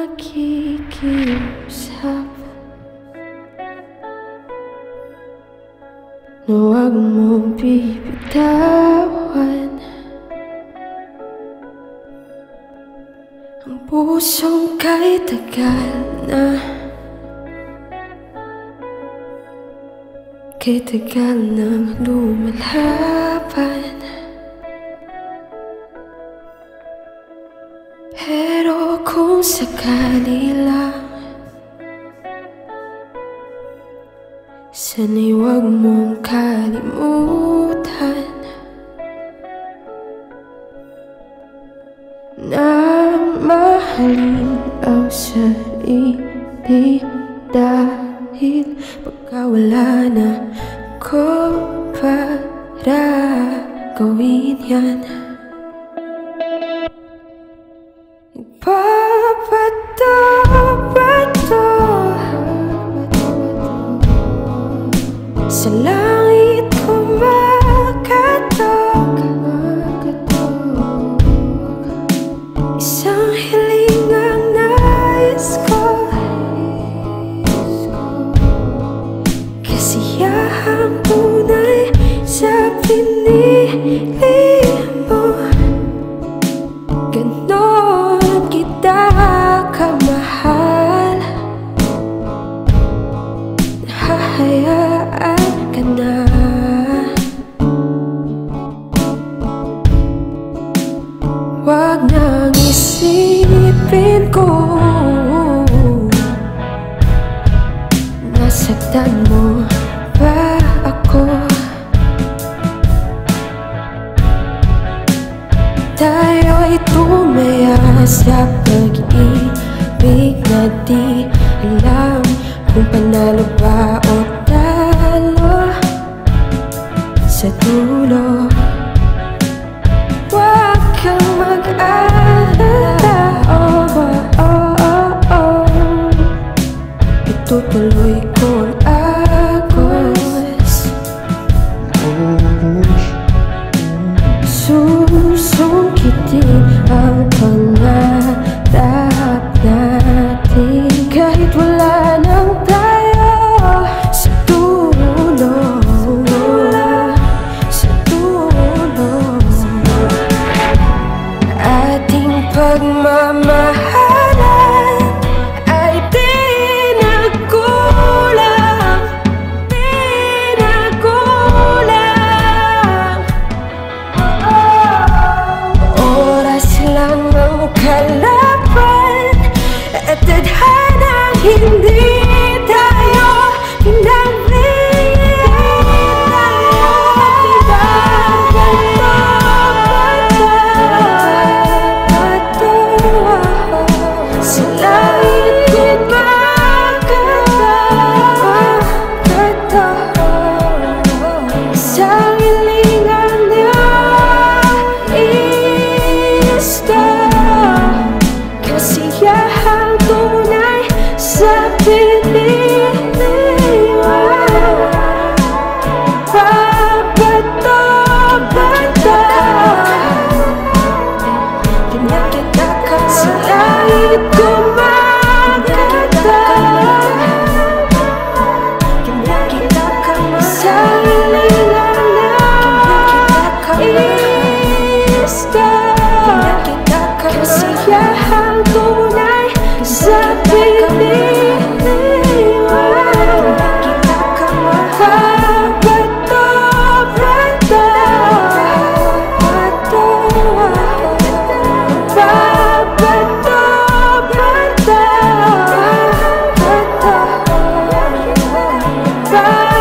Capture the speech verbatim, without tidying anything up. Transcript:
nakikiusap na huwag mong bibitawan ang pusong kay tagal na, kay tagal nang lumalaban. Pero kung sakali lang, sana'y huwag mong kalimutan na mahalin ang sarili dahil pagkawala na ko para gawin yan. Nagpapato-pato sa langit kumakatok, isang hiling ang nais ko, kasiyahang tunay sa pinili mo. Ganon kita kamahal, hahayaan ka na. Huwag nang isipin ko nasaktan mo ba ako. Tayo'y tumaya sa pag-ibig na di alam kung panalo ba o talo sa dulo. Huwag kang mag-alala, oh, oh, oh, oh. Itutuloy ko ang agos, susungkitin ang pangarap natin kahit wala nang tayo sa dulo, sa dulo. Ating pagmamahalan ay di nagkulang, di nagkulang. Oras lang ang kalaban at tadhanang hindi tayo bye.